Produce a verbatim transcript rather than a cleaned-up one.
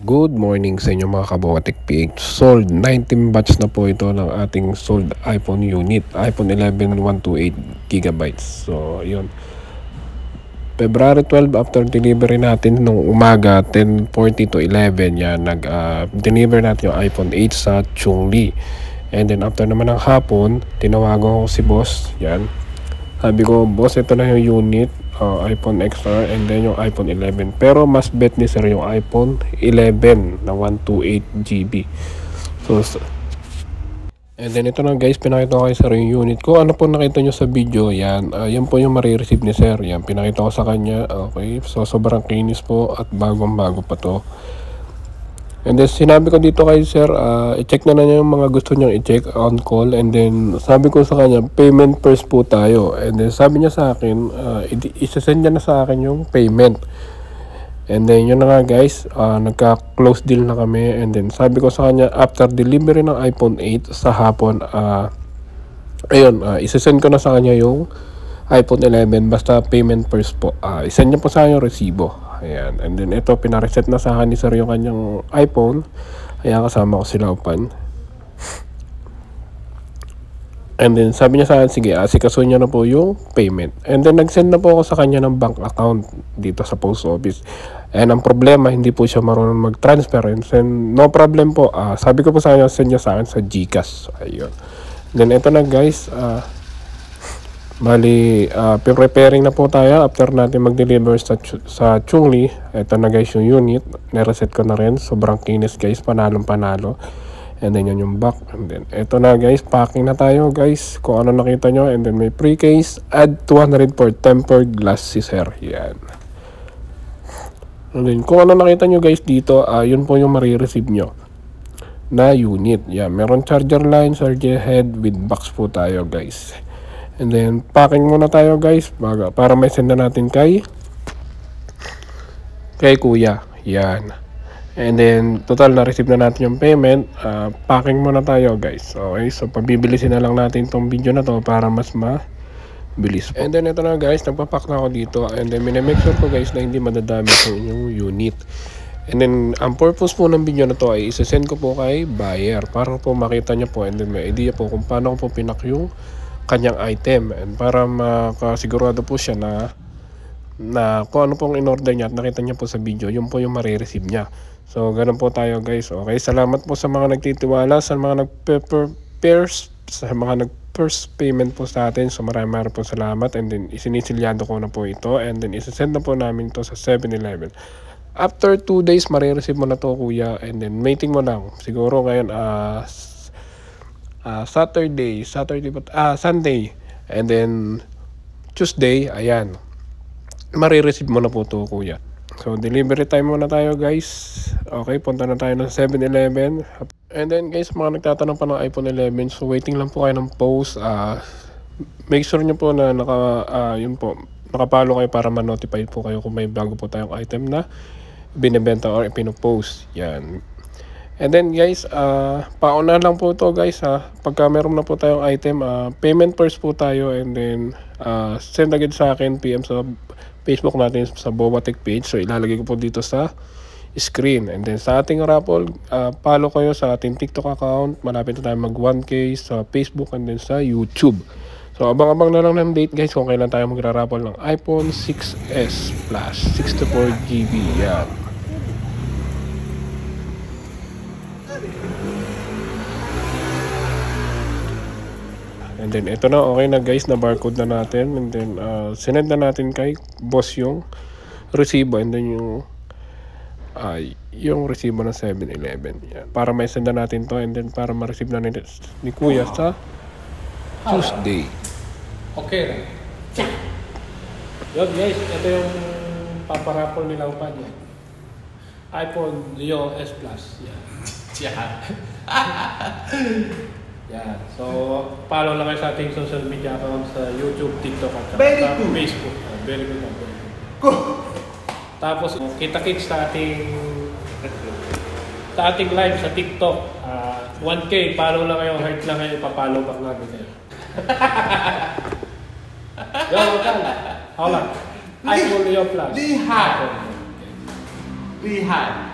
Good morning sa inyo mga kabukatik P H. Sold nineteen batch na po ito ng ating sold iPhone unit, iPhone eleven one twenty-eight gigabytes. So yun, February twelve after delivery natin nung umaga ten forty to eleven yan, nag uh, deliver natin yung iPhone eight sa Chungli. And then after naman ng hapon, tinawagan ko si boss. Yan, sabi ko, boss, ito na yung unit, uh, iPhone X R and then yung iPhone eleven. Pero mas bet ni sir yung iPhone eleven na one twenty-eight gigabytes. So, and then ito na guys, pinakita ko kay sir yung unit ko. Ano po nakita nyo sa video, yan. Uh, yan po yung marireceive ni sir. Yan, pinakita ko sa kanya. Okay, so sobrang kinis po at bagong bago pa to. And then sinabi ko dito kay sir, uh, i-check na na niya yung mga gusto niyang i-check on call. And then sabi ko sa kanya, payment first po tayo. And then sabi niya sa akin, uh, i-send niya na sa akin yung payment. And then yun na nga guys, uh, nagka-close deal na kami. And then sabi ko sa kanya, after delivery ng iPhone eight sa hapon, uh, ayun, uh, i-send ko na sa kanya yung iPhone eleven. Basta payment first po. Uh, i-send niya po sa kanya yung resibo. Ayan, and then ito, pinareset na sa akin ni sir yung kanyang iPhone. Ayan, kasama ko si Laupan. And then sabi niya sa akin, sige, asikaso niya na po yung payment. And then nag-send na po ako sa kanya ng bank account dito sa post office. And ang problema, hindi po siya marunong mag-transfer. And then, no problem po. Uh, sabi ko po sa kanya, send niya sa akin sa GCash. Ayun. Then ito na guys, uh, bali, uh, preparing na po tayo after natin mag-deliver sa, sa Chungli. Ito na guys yung unit. Nireset ko na rin. Sobrang kinis guys. Panalong panalo. And then yan yung back. And then ito na guys. Packing na tayo guys. Kung ano nakita nyo. And then may pre-case. Add two hundred for tempered glass si sir. Yan. And then kung ano nakita nyo guys dito. Uh, yun po yung marireceive nyo na unit. Yan. Meron charger line, charger head with box po tayo guys. And then, packing muna tayo guys baga, para may send na natin kay kay kuya. Yan. And then, total na-receive na natin yung payment. Uh, packing muna tayo guys. Okay, so pabibilisin na lang natin tong video na to para mas mabilis po. And then, ito na guys, nagpapack na ako dito. And then, minamake sure ko guys na hindi madadamage yung unit. And then, ang purpose po ng video na to ay isa-send ko po kay buyer para po makita nyo po and then may idea po kung paano ko po pinak yung kanyang item, and para makasigurado po siya na na kung ano pong in-order niya at nakita niya po sa video, yun po yung marireceive niya. So ganun po tayo guys. Okay, salamat po sa mga nagtitiwala, sa mga nag-first sa mga nag-first payment po sa atin. So maraming maraming po salamat. And then isinisilyado ko na po ito, and then isasend na po namin to sa seven eleven. After two days marireceive mo na to kuya, and then waiting mo lang siguro ngayon uh, Uh, Saturday, Saturday, ah, Sunday, and then Tuesday, ayan, marireceive mo na po to kuya. So delivery time muna tayo guys. Okay, punta na tayo ng seven eleven. And then guys, mga nagtatanong pa ng iPhone eleven, so waiting lang po kayo ng post. Uh, make sure nyo po na naka, uh, yun po, nakapalo kayo para ma-notify po kayo kung may bago po tayong item na binibenta or ipinopost. Yan. And then guys, uh, pauna lang po to guys ha. Pagka meron na po tayong item, uh, payment first po tayo, and then uh, send agad sa akin P M sa Facebook natin sa Bobatek page. So ilalagay ko po dito sa screen. And then sa ating raffle, uh, follow kayo sa ating TikTok account. Malapit na tayo mag one K sa Facebook and then sa YouTube. So abang-abang na lang ng date guys kung kailan tayo magra-raffle ng iPhone six S Plus sixty-four gigabytes. Yan. And then ito na, okay na guys, na barcode na natin. And then uh, sinend na natin kay boss yung resibo, and then yung uh, yung resibo ng seven eleven. Yan. Para may send na natin to, and then para ma-receive na ni, ni kuya sa Tuesday. Okay. Yun guys, ito yung paparapol nila upan yan. iPhone Neo S Plus. Yan. Yan. Yeah. So, follow lang kayo sa ating social media account sa YouTube, TikTok at sa Facebook. Uh, very good. Good. Tapos, kita-kits sa ating sa ating live sa TikTok. Uh, one K, follow lang kayo, heart lang kayo, ipapollow back namin kayo. Yo, wakan. Hold on. iPhone Neo Plus. Lihat. Lihat.